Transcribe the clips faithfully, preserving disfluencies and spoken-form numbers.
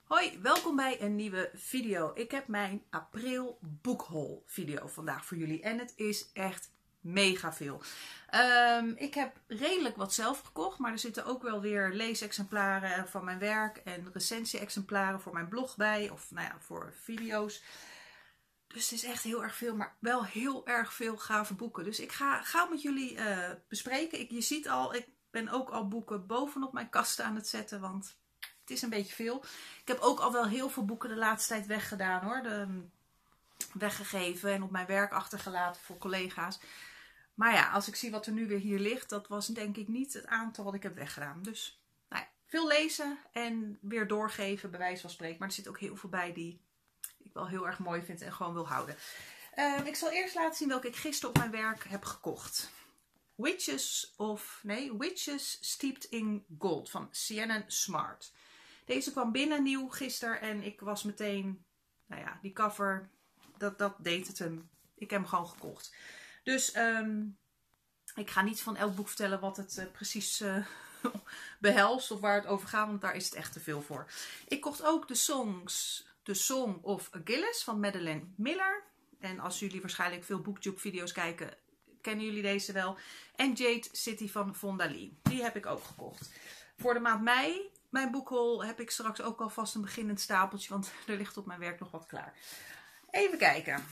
Hoi, welkom bij een nieuwe video. Ik heb mijn april boekhaul video vandaag voor jullie en het is echt mega veel. Um, ik heb redelijk wat zelf gekocht, maar er zitten ook wel weer leesexemplaren van mijn werk en recensie-exemplaren voor mijn blog bij, of nou ja, voor video's. Dus het is echt heel erg veel, maar wel heel erg veel gave boeken. Dus ik ga gauw met jullie uh, bespreken. Ik, je ziet al, ik ben ook al boeken bovenop mijn kasten aan het zetten, want het is een beetje veel. Ik heb ook al wel heel veel boeken de laatste tijd weggedaan hoor. De, weggegeven en op mijn werk achtergelaten voor collega's. Maar ja, als ik zie wat er nu weer hier ligt, dat was denk ik niet het aantal wat ik heb weggedaan. Dus nou ja, veel lezen en weer doorgeven, bij wijze van spreken. Maar er zit ook heel veel bij die ik wel heel erg mooi vind en gewoon wil houden. Uh, ik zal eerst laten zien welke ik gisteren op mijn werk heb gekocht. Witches of, nee, Witches Steeped in Gold van Sienna Smart. Deze kwam binnen nieuw gisteren en ik was meteen, nou ja, die cover, dat, dat deed het hem. Ik heb hem gewoon gekocht. Dus um, ik ga niet van elk boek vertellen wat het uh, precies uh, behelst of waar het over gaat, want daar is het echt te veel voor. Ik kocht ook de songs, The Song of Achilles van Madeline Miller. En als jullie waarschijnlijk veel BookTube video's kijken, kennen jullie deze wel. En Jade City van Fonda Lee. Die heb ik ook gekocht. Voor de maand mei, mijn boekhaul, heb ik straks ook alvast een beginnend stapeltje. Want er ligt op mijn werk nog wat klaar. Even kijken.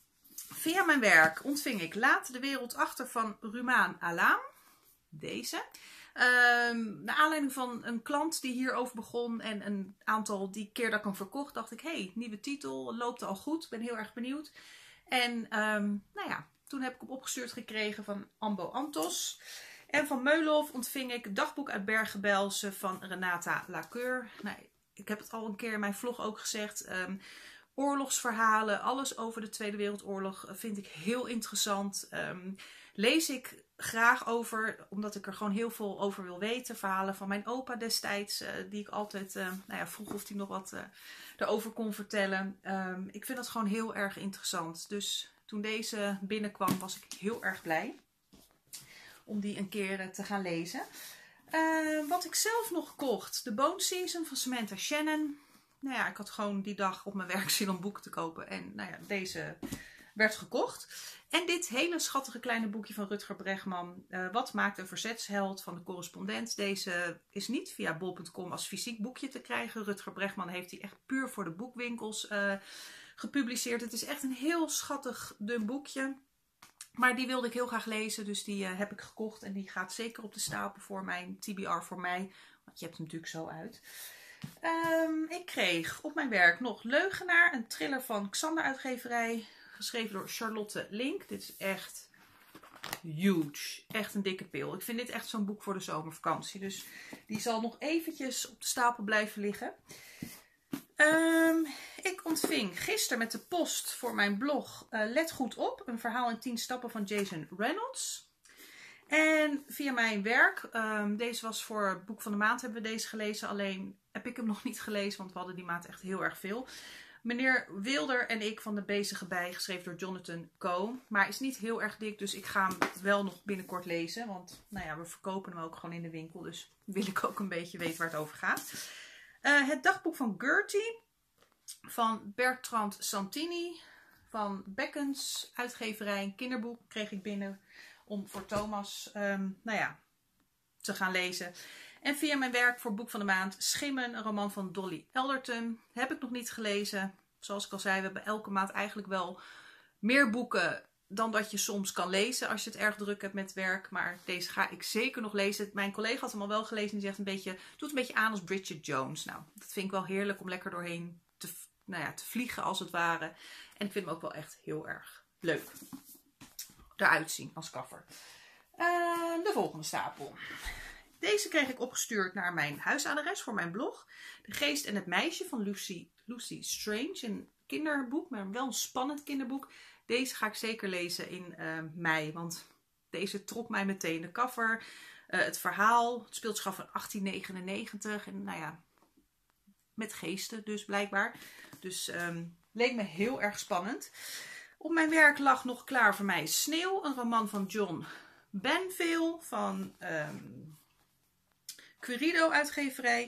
Via mijn werk ontving ik Laat de wereld achter van Rumaan Alam. Deze. Um, naar aanleiding van een klant die hierover begon. En een aantal die keer dat ik hem verkocht, dacht ik, hé, hey, nieuwe titel, loopt al goed. Ik ben heel erg benieuwd. En um, nou ja, toen heb ik hem opgestuurd gekregen van Ambo Antos. En van Meulhof ontving ik Dagboek uit Bergen-Belsen van Renata Lacour. Nou, ik heb het al een keer in mijn vlog ook gezegd. Um, oorlogsverhalen, alles over de Tweede Wereldoorlog vind ik heel interessant. Um, lees ik graag over, omdat ik er gewoon heel veel over wil weten. Verhalen van mijn opa destijds, uh, die ik altijd uh, nou ja, vroeg of hij nog wat uh, erover kon vertellen. Um, ik vind dat gewoon heel erg interessant. Dus toen deze binnenkwam was ik heel erg blij om die een keer te gaan lezen. Uh, wat ik zelf nog kocht. The Bone Season van Samantha Shannon. Nou ja, ik had gewoon die dag op mijn werk zin om boeken te kopen. En nou ja, deze werd gekocht. En dit hele schattige kleine boekje van Rutger Bregman. Uh, wat maakt een verzetsheld van de correspondent. Deze is niet via bol punt com als fysiek boekje te krijgen. Rutger Bregman heeft die echt puur voor de boekwinkels uh, gepubliceerd. Het is echt een heel schattig dun boekje. Maar die wilde ik heel graag lezen, dus die uh, heb ik gekocht. En die gaat zeker op de stapel voor mijn T B R voor mij. Want je hebt hem natuurlijk zo uit. Um, ik kreeg op mijn werk nog Leugenaar, een thriller van Xander Uitgeverij. Geschreven door Charlotte Link. Dit is echt huge. Echt een dikke pil. Ik vind dit echt zo'n boek voor de zomervakantie. Dus die zal nog eventjes op de stapel blijven liggen. Um, ik ontving gisteren met de post voor mijn blog uh, Let goed op. Een verhaal in tien stappen van Jason Reynolds. En via mijn werk, um, deze was voor het boek van de maand, hebben we deze gelezen. Alleen heb ik hem nog niet gelezen, want we hadden die maand echt heel erg veel. Meneer Wilder en ik van de Bezige Bij, geschreven door Jonathan Coe. Maar is niet heel erg dik, dus ik ga hem wel nog binnenkort lezen. Want nou ja, we verkopen hem ook gewoon in de winkel, dus wil ik ook een beetje weten waar het over gaat. Uh, het dagboek van Gertie van Bertrand Santini van Bekkens Uitgeverij. Een kinderboek kreeg ik binnen om voor Thomas um, nou ja, te gaan lezen. En via mijn werk voor boek van de maand Schimmen, een roman van Dolly Elderton. Heb ik nog niet gelezen. Zoals ik al zei, we hebben elke maand eigenlijk wel meer boeken dan dat je soms kan lezen als je het erg druk hebt met werk. Maar deze ga ik zeker nog lezen. Mijn collega had hem al wel gelezen en die zegt een beetje, doet een beetje aan als Bridget Jones. Nou, dat vind ik wel heerlijk om lekker doorheen te, nou ja, te vliegen als het ware. En ik vind hem ook wel echt heel erg leuk eruit zien als cover. Uh, de volgende stapel. Deze kreeg ik opgestuurd naar mijn huisadres voor mijn blog. De Geest en het Meisje van Lucy, Lucy Strange. Een kinderboek, maar wel een spannend kinderboek. Deze ga ik zeker lezen in uh, mei, want deze trok mij meteen. De cover, uh, het verhaal, het speelt zich af in achttien negenennegentig. En nou ja, met geesten dus blijkbaar. Dus um, leek me heel erg spannend. Op mijn werk lag nog klaar voor mij Sneeuw, een roman van John Banville van um, Querido Uitgeverij.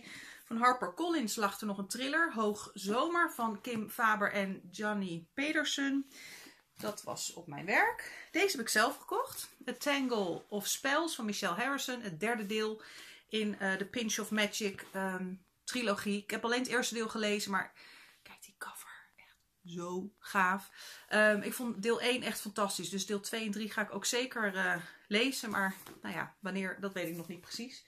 Van HarperCollins lag er nog een thriller, Hoog Zomer, van Kim Faber en Johnny Pedersen. Dat was op mijn werk. Deze heb ik zelf gekocht. A Tangle of Spells van Michelle Harrison. Het derde deel in uh, de Pinch of Magic um, trilogie. Ik heb alleen het eerste deel gelezen, maar kijk die cover. Echt zo gaaf. Um, ik vond deel één echt fantastisch. Dus deel twee en drie ga ik ook zeker uh, lezen. Maar nou ja, wanneer, dat weet ik nog niet precies.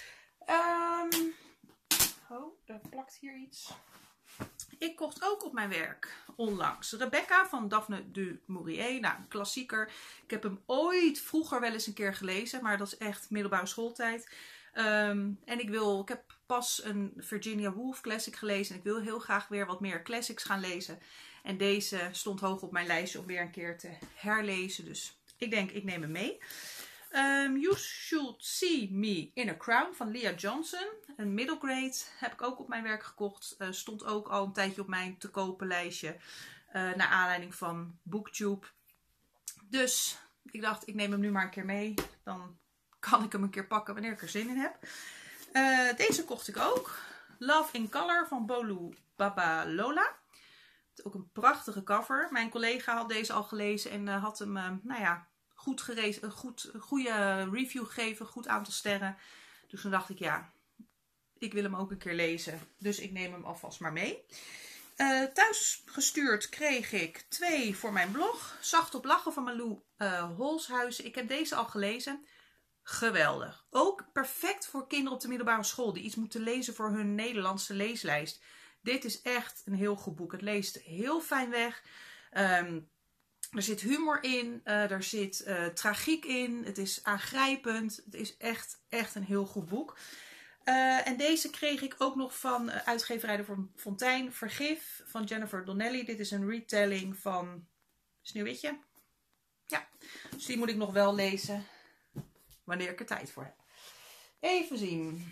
Um, oh, er plakt hier iets. Ik kocht ook op mijn werk onlangs Rebecca van Daphne du Maurier. Nou, een klassieker. Ik heb hem ooit vroeger wel eens een keer gelezen, maar dat is echt middelbare schooltijd. Um, en ik wil, ik heb pas een Virginia Woolf classic gelezen en ik wil heel graag weer wat meer classics gaan lezen. En deze stond hoog op mijn lijstje om weer een keer te herlezen. Dus ik denk, ik neem hem mee. Um, you Should See Me in a Crown van Leah Johnson. Een middle grade heb ik ook op mijn werk gekocht. Uh, stond ook al een tijdje op mijn te kopen lijstje. Uh, naar aanleiding van BookTube. Dus ik dacht, ik neem hem nu maar een keer mee. Dan kan ik hem een keer pakken wanneer ik er zin in heb. Uh, deze kocht ik ook. Love in Color van Bolu Babalola. Ook een prachtige cover. Mijn collega had deze al gelezen en uh, had hem, uh, nou ja... Goed gerezen, een goed, goede review gegeven, goed aantal sterren. Dus toen dacht ik, ja, ik wil hem ook een keer lezen. Dus ik neem hem alvast maar mee. Uh, thuis gestuurd kreeg ik twee voor mijn blog. Zacht op lachen van Malou uh, Holshuizen. Ik heb deze al gelezen. Geweldig. Ook perfect voor kinderen op de middelbare school die iets moeten lezen voor hun Nederlandse leeslijst. Dit is echt een heel goed boek. Het leest heel fijn weg. Um, Er zit humor in, uh, er zit uh, tragiek in, het is aangrijpend. Het is echt, echt een heel goed boek. Uh, en deze kreeg ik ook nog van uh, uitgeverij de Fontijn, Vergif van Jennifer Donnelly. Dit is een retelling van Sneeuwwitje. Ja, dus die moet ik nog wel lezen wanneer ik er tijd voor heb. Even zien.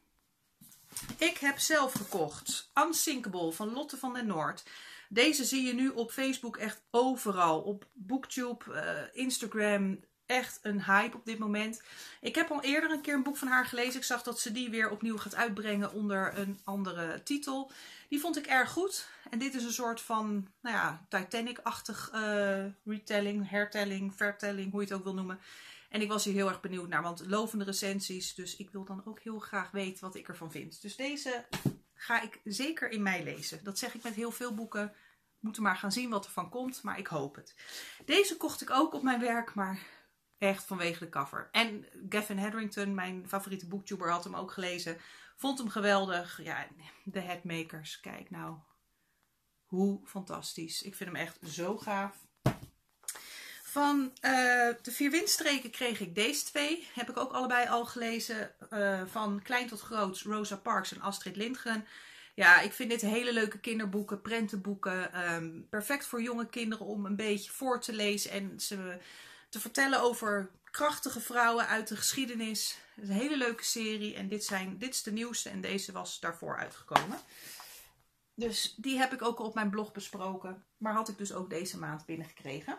Ik heb zelf gekocht Unsinkable van Lotte van den Noord. Deze zie je nu op Facebook echt overal. Op BookTube, uh, Instagram. Echt een hype op dit moment. Ik heb al eerder een keer een boek van haar gelezen. Ik zag dat ze die weer opnieuw gaat uitbrengen onder een andere titel. Die vond ik erg goed. En dit is een soort van, nou ja, Titanic-achtig uh, retelling, hertelling, vertelling, hoe je het ook wil noemen. En ik was hier heel erg benieuwd naar, want lovende recensies. Dus ik wil dan ook heel graag weten wat ik ervan vind. Dus deze ga ik zeker in mei lezen. Dat zeg ik met heel veel boeken. We moeten maar gaan zien wat er van komt, maar ik hoop het. Deze kocht ik ook op mijn werk, maar echt vanwege de cover. En Gavin Hetherington, mijn favoriete booktuber, had hem ook gelezen. Vond hem geweldig. Ja, de Headmakers. Kijk nou. Hoe fantastisch. Ik vind hem echt zo gaaf. Van uh, de Vier Windstreken kreeg ik deze twee. Heb ik ook allebei al gelezen. Uh, van klein tot groot. Rosa Parks en Astrid Lindgren. Ja, ik vind dit hele leuke kinderboeken, prentenboeken. Um, perfect voor jonge kinderen om een beetje voor te lezen. En ze te vertellen over krachtige vrouwen uit de geschiedenis. Het is een hele leuke serie. En dit, zijn, dit is de nieuwste. En deze was daarvoor uitgekomen. Dus die heb ik ook al op mijn blog besproken. Maar had ik dus ook deze maand binnengekregen.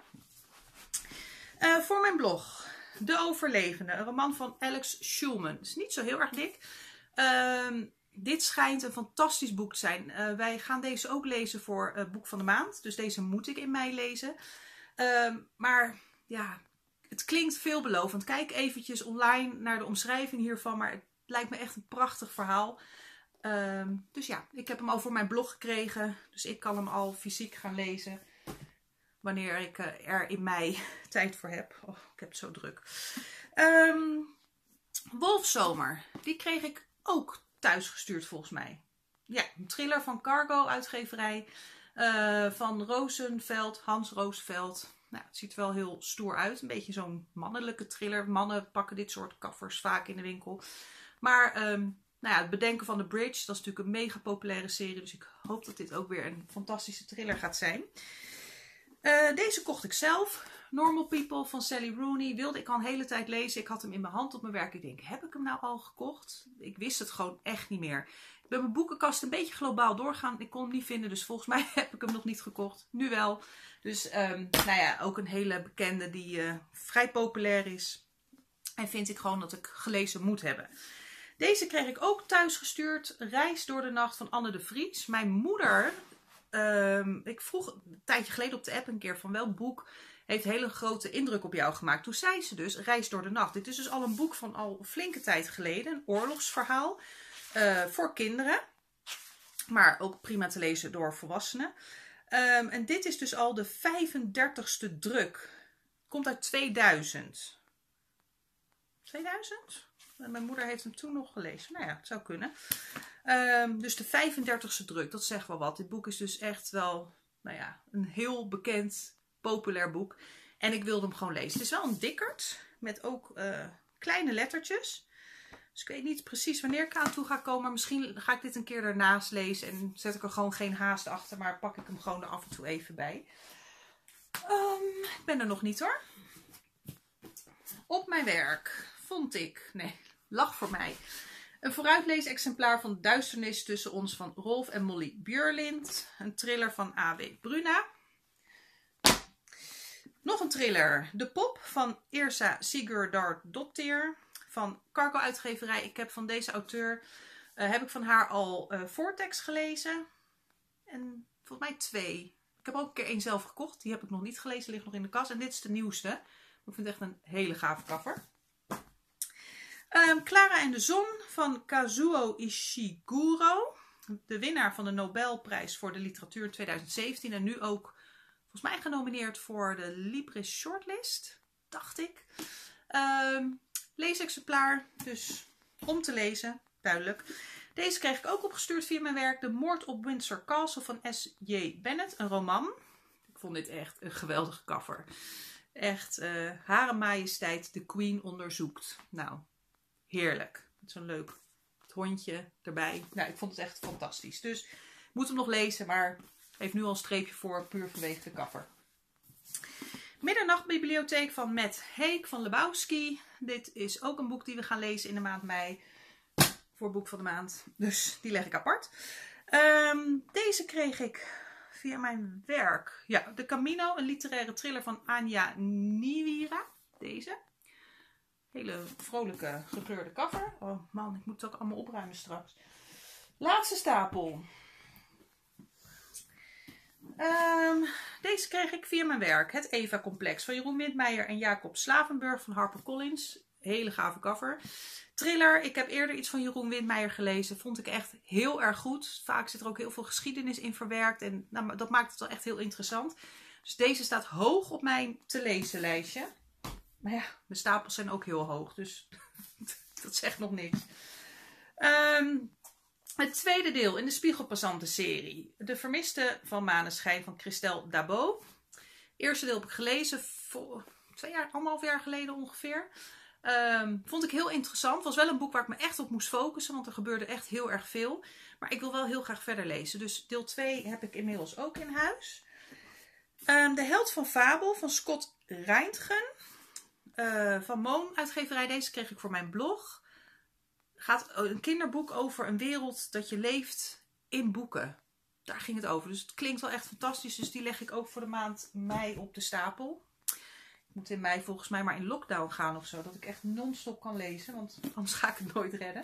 Uh, voor mijn blog. De Overlevende. Een roman van Alex Schulman. Het is niet zo heel erg dik. Uh, dit schijnt een fantastisch boek te zijn. Uh, wij gaan deze ook lezen voor uh, Boek van de Maand. Dus deze moet ik in mei lezen. Uh, maar ja, het klinkt veelbelovend. Kijk eventjes online naar de omschrijving hiervan. Maar het lijkt me echt een prachtig verhaal. Uh, dus ja, ik heb hem al voor mijn blog gekregen. Dus ik kan hem al fysiek gaan lezen. Wanneer ik uh, er in mei tijd voor heb. Oh, ik heb het zo druk. Um, Wolfzomer. Die kreeg ik ook thuis gestuurd volgens mij. Ja, een thriller van Cargo uitgeverij. Uh, van Rosenveld, Hans Rosenveld. Nou, het ziet er wel heel stoer uit. Een beetje zo'n mannelijke thriller. Mannen pakken dit soort covers vaak in de winkel. Maar um, nou ja, het bedenken van The Bridge. Dat is natuurlijk een mega populaire serie. Dus ik hoop dat dit ook weer een fantastische thriller gaat zijn. Uh, deze kocht ik zelf. Normal People van Sally Rooney. Wilde ik al een hele tijd lezen. Ik had hem in mijn hand op mijn werk. Ik denk, heb ik hem nou al gekocht? Ik wist het gewoon echt niet meer. Ik ben mijn boekenkast een beetje globaal doorgaan. Ik kon hem niet vinden. Dus volgens mij heb ik hem nog niet gekocht. Nu wel. Dus um, nou ja, ook een hele bekende die uh, vrij populair is. En vind ik gewoon dat ik gelezen moet hebben. Deze kreeg ik ook thuis gestuurd. Reis door de nacht van Anne de Vries. Mijn moeder, um, ik vroeg een tijdje geleden op de app een keer van welk boek heeft een hele grote indruk op jou gemaakt. Toen zei ze dus Reis door de nacht. Dit is dus al een boek van al flinke tijd geleden. Een oorlogsverhaal uh, voor kinderen. Maar ook prima te lezen door volwassenen. Um, en dit is dus al de vijfendertigste druk. Komt uit tweeduizend. tweeduizend? Mijn moeder heeft hem toen nog gelezen. Nou ja, het zou kunnen. Um, dus de vijfendertigste druk, dat zegt wel wat. Dit boek is dus echt wel, nou ja, een heel bekend, populair boek. En ik wilde hem gewoon lezen. Het is wel een dikkerd, met ook uh, kleine lettertjes. Dus ik weet niet precies wanneer ik aan toe ga komen. Maar misschien ga ik dit een keer daarnaast lezen. En zet ik er gewoon geen haast achter. Maar pak ik hem gewoon er af en toe even bij. Um, ik ben er nog niet hoor. Op mijn werk vond ik, nee, lag voor mij, een vooruitleesexemplaar van Duisternis tussen ons van Rolf en Molly Björlind. Een thriller van A W Bruna. Nog een thriller, De Pop van Yrsa Sigurðardóttir van Cargo Uitgeverij. Ik heb van deze auteur, uh, heb ik van haar al uh, Vortex gelezen. En volgens mij twee. Ik heb ook een keer één zelf gekocht. Die heb ik nog niet gelezen, ligt nog in de kast. En dit is de nieuwste. Ik vind het echt een hele gave cover. Um, Clara en de Zon van Kazuo Ishiguro. De winnaar van de Nobelprijs voor de literatuur tweeduizend zeventien. En nu ook volgens mij genomineerd voor de Libris Shortlist. Dacht ik. Um, leesexemplaar. Dus om te lezen. Duidelijk. Deze kreeg ik ook opgestuurd via mijn werk. De Moord op Windsor Castle van S J Bennett. Een roman. Ik vond dit echt een geweldige cover. Echt, uh, Hare Majesteit de Queen onderzoekt. Nou, heerlijk. Met zo'n leuk hondje erbij. Nou, ik vond het echt fantastisch. Dus ik moet hem nog lezen, maar heeft nu al een streepje voor, puur vanwege de cover. Middernachtbibliotheek van Matt Haig van Lebowski. Dit is ook een boek die we gaan lezen in de maand mei. Voor boek van de maand. Dus die leg ik apart. Um, deze kreeg ik via mijn werk. Ja, De Camino, een literaire thriller van Anja Niewira. Deze. Hele vrolijke gekleurde cover. Oh man, ik moet het ook allemaal opruimen straks. Laatste stapel. Um, deze kreeg ik via mijn werk. Het Eva-complex van Jeroen Windmeijer en Jacob Slavenburg van HarperCollins. Hele gave cover. Thriller. Ik heb eerder iets van Jeroen Windmeijer gelezen. Vond ik echt heel erg goed. Vaak zit er ook heel veel geschiedenis in verwerkt. En nou, dat maakt het wel echt heel interessant. Dus deze staat hoog op mijn te lezen lijstje. Maar ja, mijn stapels zijn ook heel hoog. Dus dat zegt nog niks. Um, het tweede deel in de Spiegelpassanten serie. De Vermiste van Maneschijn van Christelle Dabo. Eerste deel heb ik gelezen. Voor twee jaar, anderhalf jaar geleden ongeveer. Um, vond ik heel interessant. Was wel een boek waar ik me echt op moest focussen. Want er gebeurde echt heel erg veel. Maar ik wil wel heel graag verder lezen. Dus deel twee heb ik inmiddels ook in huis. Um, de Held van Fabel van Scott Reintgen. Uh, van Moon uitgeverij. Deze kreeg ik voor mijn blog. Gaat een kinderboek over een wereld dat je leeft in boeken. Daar ging het over. Dus het klinkt wel echt fantastisch. Dus die leg ik ook voor de maand mei op de stapel. Ik moet in mei volgens mij maar in lockdown gaan of zo. Dat ik echt non-stop kan lezen. Want anders ga ik het nooit redden.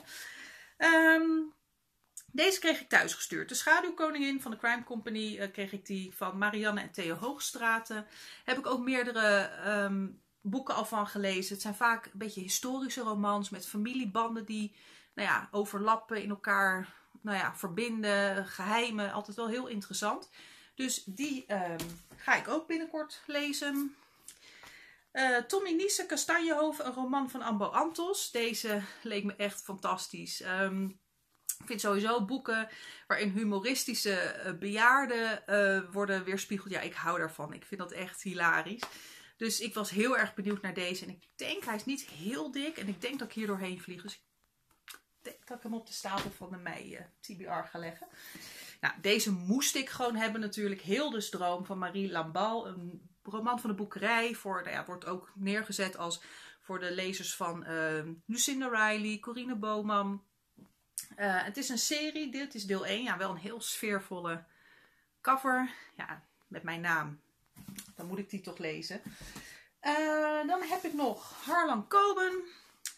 Um, deze kreeg ik thuis gestuurd. De Schaduwkoningin van de Crime Company uh, kreeg ik die van Marianne en Theo Hoogstraten. Heb ik ook meerdere um, boeken al van gelezen. Het zijn vaak een beetje historische romans met familiebanden die nou ja, overlappen, in elkaar nou ja, verbinden, geheimen. Altijd wel heel interessant. Dus die um, ga ik ook binnenkort lezen. Uh, Tommy Niese Kastanjehoven, een roman van Ambo Antos. Deze leek me echt fantastisch. Um, ik vind sowieso boeken waarin humoristische uh, bejaarden uh, worden weerspiegeld. Ja, ik hou daarvan. Ik vind dat echt hilarisch. Dus ik was heel erg benieuwd naar deze. En ik denk, hij is niet heel dik. En ik denk dat ik hier doorheen vlieg. Dus ik denk dat ik hem op de stapel van de mei uh, T B R ga leggen. Nou, deze moest ik gewoon hebben natuurlijk. Hilde's Droom van Marie Lambal. Een roman van de boekerij. Voor, nou ja, wordt ook neergezet als voor de lezers van uh, Lucinda Riley, Corine Boman. Uh, het is een serie. Dit is deel één. Ja, wel een heel sfeervolle cover. Ja, met mijn naam. Dan moet ik die toch lezen. Uh, dan heb ik nog Harlan Coben.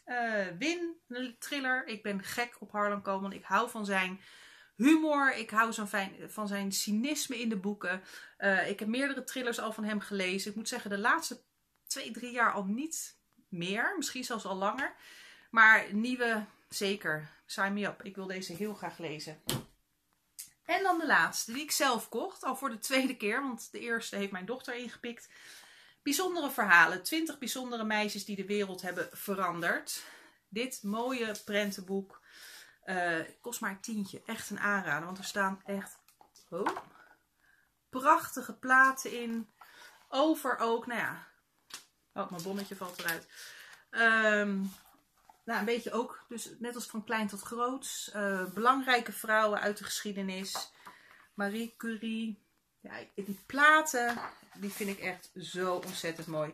Uh, Win, een thriller. Ik ben gek op Harlan Coben. Ik hou van zijn humor. Ik hou zo fijn, van zijn cynisme in de boeken. Uh, ik heb meerdere thrillers al van hem gelezen. Ik moet zeggen, de laatste twee, drie jaar al niet meer. Misschien zelfs al langer. Maar nieuwe, zeker. Sign me up. Ik wil deze heel graag lezen. En dan de laatste, die ik zelf kocht. Al voor de tweede keer, want de eerste heeft mijn dochter ingepikt. Bijzondere verhalen. twintig bijzondere meisjes die de wereld hebben veranderd. Dit mooie prentenboek uh, kost maar een tientje. Echt een aanrader, want er staan echt oh, prachtige platen in. Over ook, nou ja. Oh, mijn bonnetje valt eruit. Um, nou, een beetje ook, dus net als van klein tot groot. Uh, belangrijke vrouwen uit de geschiedenis. Marie Curie. Ja, die platen, die vind ik echt zo ontzettend mooi.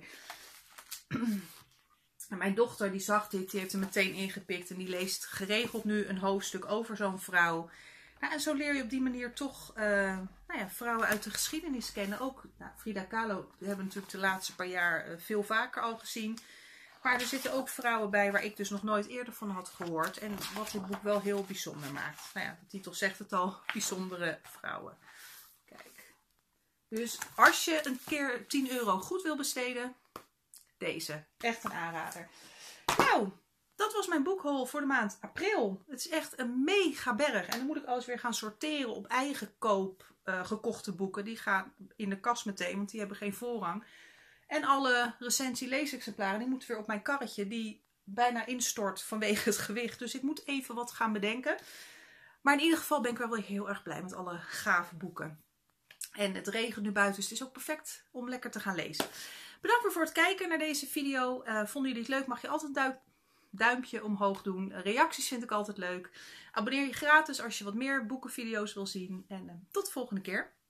En mijn dochter, die zag dit, die heeft er meteen ingepikt. En die leest geregeld nu een hoofdstuk over zo'n vrouw. Nou, en zo leer je op die manier toch uh, nou ja, vrouwen uit de geschiedenis kennen. Ook nou, Frida Kahlo hebben we natuurlijk de laatste paar jaar uh, veel vaker al gezien. Maar er zitten ook vrouwen bij waar ik dus nog nooit eerder van had gehoord. En wat dit boek wel heel bijzonder maakt. Nou ja, de titel zegt het al, bijzondere vrouwen. Kijk. Dus als je een keer tien euro goed wil besteden, deze. Echt een aanrader. Nou, dat was mijn boekhaul voor de maand april. Het is echt een mega berg. En dan moet ik alles weer gaan sorteren op eigen koop uh, gekochte boeken. Die gaan in de kast meteen, want die hebben geen voorrang. En alle recensie-leesexemplaren, die moeten weer op mijn karretje, die bijna instort vanwege het gewicht. Dus ik moet even wat gaan bedenken. Maar in ieder geval ben ik wel weer heel erg blij met alle gave boeken. En het regent nu buiten, dus het is ook perfect om lekker te gaan lezen. Bedankt weer voor het kijken naar deze video. Uh, vonden jullie het leuk? Mag je altijd een duim, duimpje omhoog doen. Reacties vind ik altijd leuk. Abonneer je gratis als je wat meer boekenvideo's wil zien. En uh, tot de volgende keer.